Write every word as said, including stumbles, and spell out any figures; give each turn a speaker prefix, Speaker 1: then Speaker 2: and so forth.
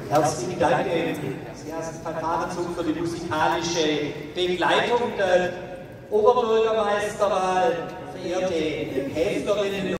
Speaker 1: Herzlichen Dank, Sie hast Fanfarenzug für die musikalische Begleitung der Oberbürgermeisterwahl, verehrte Helferinnen